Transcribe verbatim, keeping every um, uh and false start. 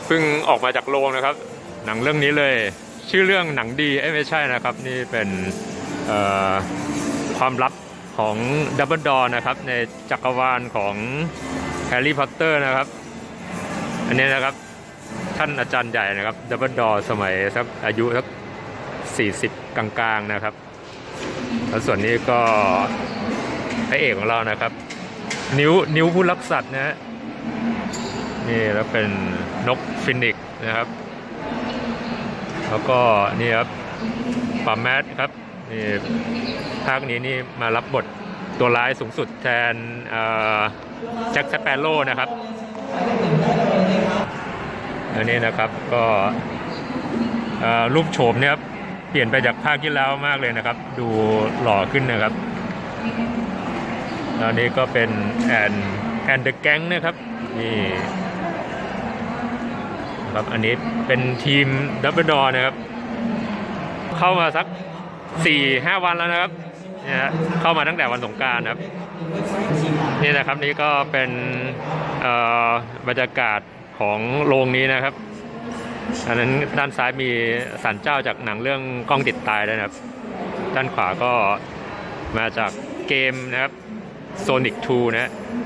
เพิ่งออกมาจากโรงนะครับหนังเรื่องนี้เลยชื่อเรื่องหนังดีเอ้ไม่ใช่นะครับนี่เป็นความลับของดับเบิลดอร์นะครับในจักรวาลของแฮร์รี่พอตเตอร์นะครับอันนี้นะครับท่านอาจารย์ใหญ่นะครับดับเบิลดอร์สมัยสักอายุสักสี่สิบกลางๆนะครับแล้วส่วนนี้ก็พระเอกของเรานะครับนิ้วนิ้วผู้รักสัตว์นะฮะนี่แล้วเป็นนกฟินิกซ์นะครับแล้วก็นี่ครับปาแมทครับนี่ภาคนี้นี่มารับบทตัวร้ายสูงสุดแทนแจ็คสเปโร่นะครับอันนี้นะครับก็รูปโฉมเนี่ยครับเปลี่ยนไปจากภาคที่แล้วมากเลยนะครับดูหล่อขึ้นนะครับแล้วนี้ก็เป็นแอนแอนเดอะแก๊งนะครับนี่ครับอันนี้เป็นทีมดับเบิลดอร์นะครับเข้ามาสัก สี่ห้า วันแล้วนะครับเนี่ยเข้ามาตั้งแต่วันสงกรานต์ครับนี่นะครับนี่ก็เป็นบรรยากาศของโรงนี้นะครับอันนั้นด้านซ้ายมีศาลเจ้าจากหนังเรื่องกล้องติดตายด้วยนะครับด้านขวาก็มาจากเกมนะครับ Sonic ทูนะ